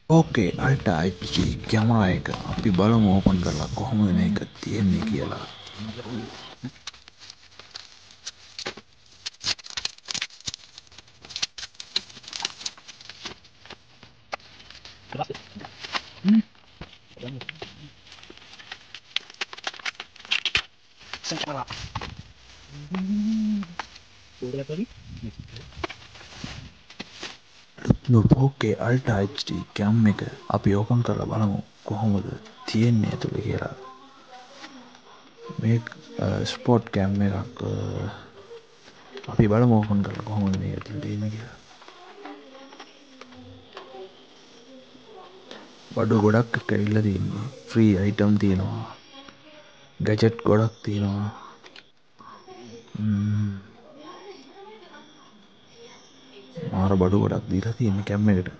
ඕකේ අල්ටා HD camera එක අපි බලමු ඕපන් කරලා කොහොමද මේක තියෙන්නේ කියලා. ඕකේ අල්ටා HD කැම් එක අපි ඕපන් කරලා බලමු කොහොමද තියෙන්නේ ඇතුලේ කියලා. මේ ස්පොට් කැම් එකක් අපි බලමු ඕපන් කරලා කොහොමද මේක ඇතුලේ තියෙන්නේ කියලා. බඩු ගොඩක් එක ඇවිල්ලා තියෙන්නේ. ෆ්‍රී අයිටම් තියෙනවා. ගැජට් ගොඩක් තියෙනවා. මාර බඩු ගොඩක් දීලා තියෙන්නේ කැම් එකට.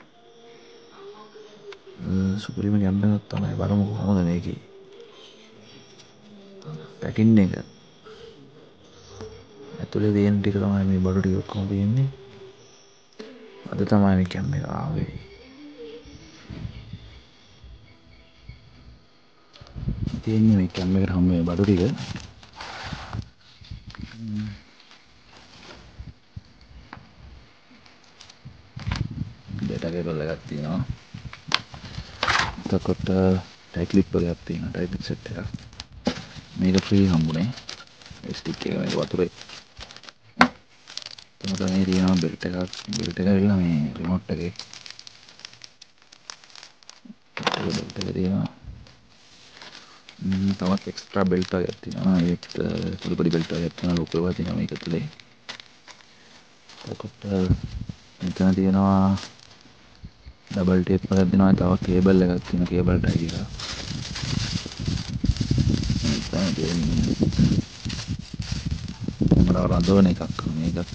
සුපිරිම කැම් එකක් තමයි. බලමු කොහොමද මේකේ පැකින් එක ඇතුලේ තියෙන ටික තමයි මේ බඩු ටික ඔක්කොම තියෙන්නේ. අද තමයි මේ කැම් එක ආවේ. තියෙන්නේ මේ කැම් එකට හැම මේ බඩු ටික. ඩේටා කේබල් එකක් තියෙනවා. එතකොට ටයි ක්ලිප් එකක් තියෙනවා. ටයි ක්ලිප් සෙට් එකක්. මේක ෆ්‍රී හම්බුනේ. ස්ටික් එක මේක වතුරේ. එතකොට මේ තියෙනවා බෙල්ට් එකක්. බෙල්ට් එක ඇවිල්ලා මේ රිමෝට් එකේ. බෙල්ට් එක තියෙනවා. තවත් එක්ස්ට්‍රා බෙල්ට් එකක් තියෙනවා. ඒත් පොඩි පොඩි බෙල්ට් එකක් තියෙනවා. ලොකු ඒවා තියෙනවා මේක ඇතුලේ. එතකොට මෙතන තියෙනවා ඩබල් ටේප් එකක් දෙනවා. තව කේබල් එකක් තියෙනවා. කේබල් ටයි එකක්. මෙතන තියෙන්නේ කැමරාව රඳවන එකක්. මේකත්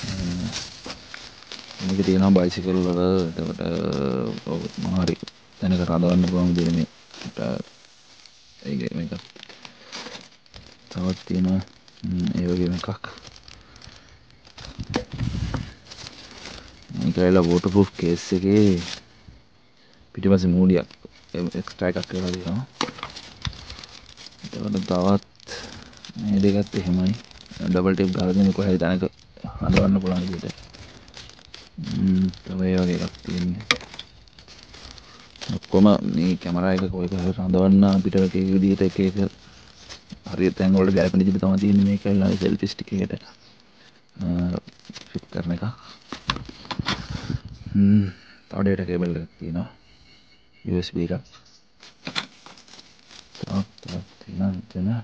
මේක තියෙනවා බයිසිකල් වල. එතකොට මොනවාරි තැනක රඳවන්න පුළුවන් විදිහට මේ ඒක මේක තවත් තියෙනවා ඒ වගේම එකක්. මේක ඇවිල්ලා වෝටර්ප්‍රූෆ් කේස් එකේ පිටිපස්සේ මූඩියක් එක්ස්ට්‍රා එකක් කරලා තියෙනවා. එතකොට තවත් මේ දෙකත් එහෙමයි. ඩබල් ටේප් ගහලා දෙන කොහේ තැනක හදවන්න පුළුවන් විදිහට. තව ඒ වගේ එකක් තියෙන්නේ. ඔක්කොම මේ කැමරා එක කොයි කොහේ රඳවන්න අපිට එක එක විදිහට එක එක හරියට තැන් වලට ගැලපෙන විදිහට තමයි තියෙන්නේ. මේක ඇවිල්ලා සෙල්ෆි ස්ටික් එකට ෆිට කරන එක. තව ඩේටා කේබල් එකක් තියෙනවා. USB එකක්. තවත් තියෙනවා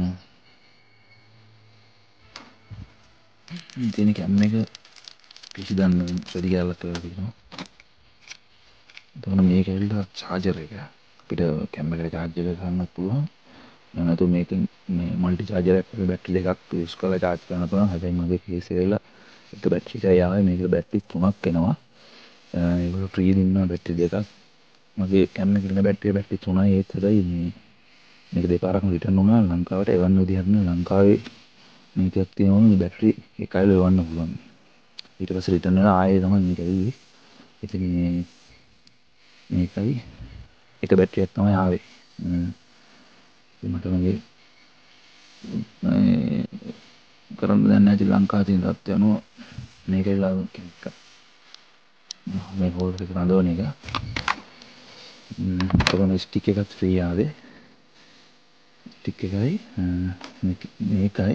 තියෙන කැම් එක පිසි දාන්න රෙදි කැල්ලක් කරලා තියෙනවා. එතකොට මේක ඇවිල්ලා චාර්ජර් එක. අපිට කැම් එකට චාර්ජ් එක ගන්නත් පුළුවන්. එහෙම නැත්නම් මේකෙන් මේ මල්ටි චාර්ජර් එකක් බැටරි දෙකක් යූස් කරලා චාර්ජ් කරන්න පුළුවන්. හැබැයි මගේ කේස් එකේ එක බැටරි එකයි ආවේ. මේකේ බැටරි 3ක් එනවා. ඒගොල්ලෝ ෆ්‍රී දෙනවා බැටරි දෙකක්. මගේ කැම් එකේ ඉන්න බැටරි 3යි. ඒත් හැබැයි මේක දෙපාරක්ම රිටර්න් වුණා ලංකාවට. එවන්න විදිහක් නෑ. ලංකාවේ මේකක් තියෙනවා බැටරි එකයිල එවන්න පුළුවන්. ඊට පස්සේ රිටර්න් වෙලා ආයෙ තමයි මේක ඇවිල්ලි. ඉතින් මේකයි එක බැටරියක් තමයි ආවේ. මට මගේ කරන්න දෙයක් නැහැ. ලංකාවේ තියෙන තත්ත්වය අනුව මේක ඇවිල්ලා මේ හෝල්ඩර් එක රඳවන එක. කොරෝනා ස්ටික් එකත් ෆ්‍රී ආවේ. ස්ටික් එකයි මේකයි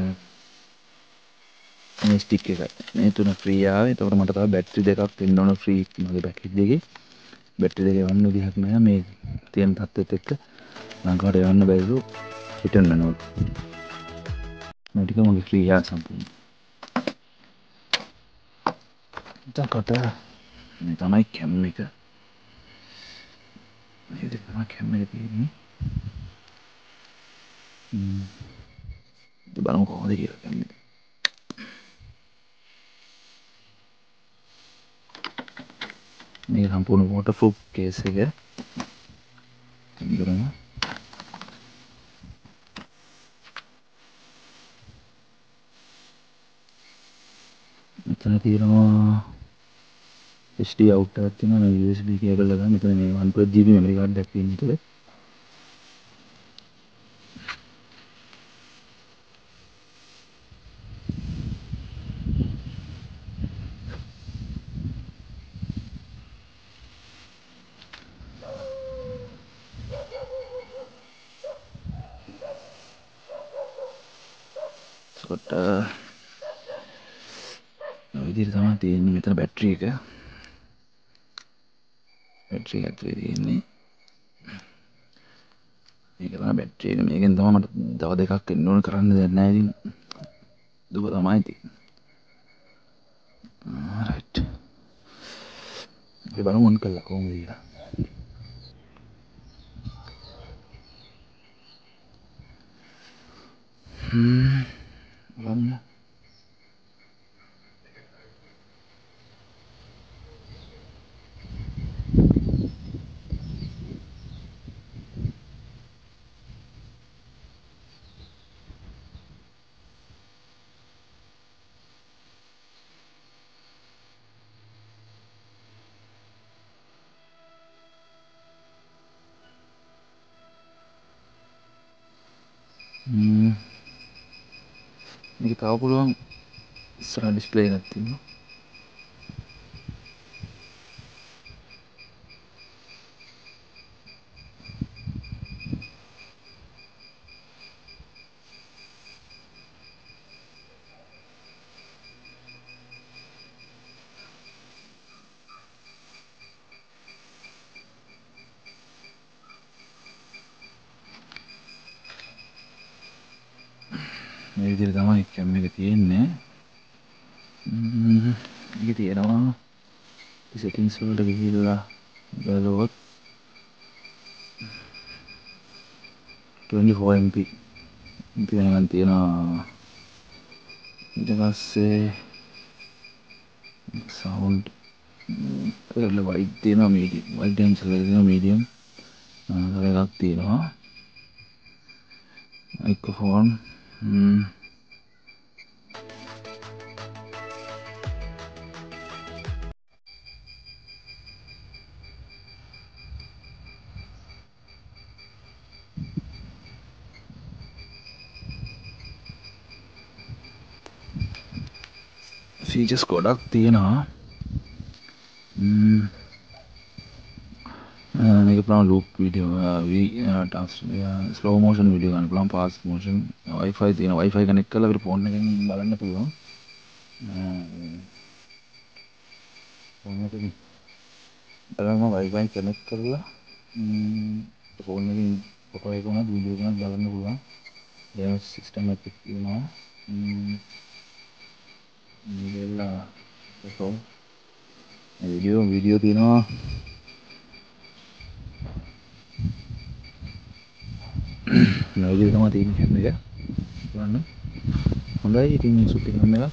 මේ ස්ටික් එකයි මේ තුන ෆ්‍රී ආවේ. එතකොට මට තව බැටරි දෙකක් දෙන්න ඕන ෆ්‍රී මගේ පැකේජ් එකේ. බැටරි දෙක එවන්න විදිහක් නැහැ. මේ තියෙන තත්ත්වෙත් එක්ක ලංකාවට එවන්න බැරිලු රිටර්න් වෙනවා. මේ ටික මගේ ෆ්‍රී ආ සම්පූර්ණ. එතකොට මේ තමයි කැම් එක. මේ විදිහට තමයි කැම් එක තියෙන්නේ. බලමු කොහොමද කියලා කැම් එක. මේක සම්පූර්ණ වෝටර්ප්‍රූෆ් කේස් එක. ඉතින් මෙතන තියෙනවා HD out එකක් තියෙනවා මේ USB cable එක. මෙතන මේ 1.5 GB memory card එකක් තියෙන විතර. ඒකට ඔය විදිහට තමයි තියෙන්නේ මෙතන බැටරි එක. බැටරි එක ඇතුලේ තියෙන්නේ මේක තමයි බැටරි එක. මේකෙන් තමයි මට තව දෙකක් එන්න ඕන කරන්න දෙයක් නැහැ. ඉතින් දුක තමයි තියෙන්නේ. රයිට්. අපි බලමු ඔන් කළා කොහොමද කියලා. බලන්න. මේක තව පුළුවන් ඉස්සරහ ඩිස්ප්ලේ එකක් තියෙනවා. මේ විදිහට තමයි කැම් එක තියෙන්නේ. මේක තියෙනවා settings වලට ගිහිල්ලා බලුවොත් 24 MP වෙනකන් තියෙනවා. ඊට පස්සේ sound වල white තියෙනවා, medium white and silver තියෙනවා, medium තව එකක් තියෙනවා microphone. features ගොඩක් තියෙනවා. මේක පුළුවන් loop video, slow motion video ගන්න පුළුවන්, fast motion, wifi තියෙනවා. wifi connect කරලා අපිට phone එකෙන් බලන්න පුළුවන්. phone එකෙන් බලන්න wifi connect කරලා phone එකෙන් photo එක උනත් video එක උනත් බලන්න පුළුවන්. ඒ system එකක් තියෙනවා. මේකලා photo video තියෙනවා. මේ විදිහට තමයි තියෙන්නේ කැම් එක. බලන්න. හොඳයි. ඉතින් සුපිරි කැම් එකක්.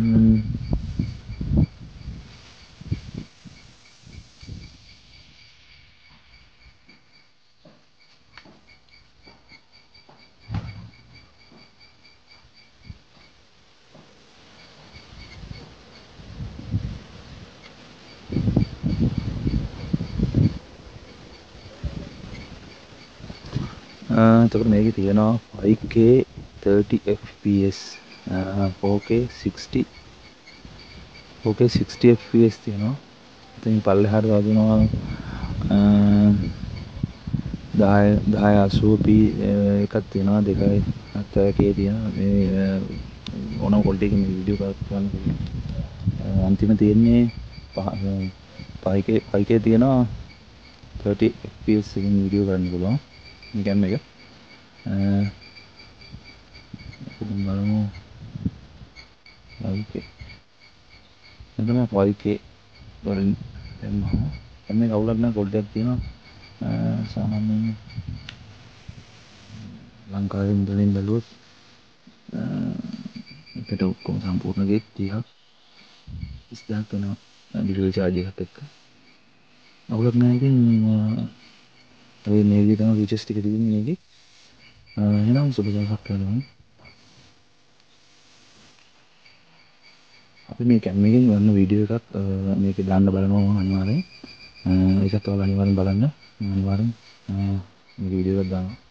එතකොට මේකේ තියෙනවා 5K 30 fps, 4K 60 fps තියෙනවා. ඉතින් පල්ලෙහාට වදිනවා 1080p එකක් තියෙනවා. 2.70k තියෙනවා. මේ ඕනම ක්වොලිටි එකකින් වීඩියෝ එකක් ගන්න පුළුවන්. අන්තිම තියෙන්නේ 5K තියෙනවා, 30 fps එකකින් වීඩියෝ කරන්න පුළුවන් මේ කැම් එක. බලමු 5K. එතන 5K වලින් දැම්මම මේ අවුලක් නැහැ, කොල්ඩයක් තියෙනවා. සාමාන්‍යයෙන් ලංකාවේ ඉඳලින් බැලුවොත් එකට ඔක්කොම සම්පූර්ණ ගේ 30ක් 30000ක් වෙනවා ඩිලිවරි charge එකත් එක්ක. අවුලක් නැහැ. ඉතින් ඔය මේ විදිහට තමයි features ටික තියෙන්නේ මේකේ. එහෙනම් සුබ දවසක් වේවා. අපි මේ කැම් එකෙන් ගන්න වීඩියෝ එකක් මේකේ දාන්න බලනවා අනිවාර්යෙන්. ඒකත් ඔයාලා අනිවාර්යෙන් බලන්න. අනිවාර්යෙන් මේ වීඩියෝ එක දානවා.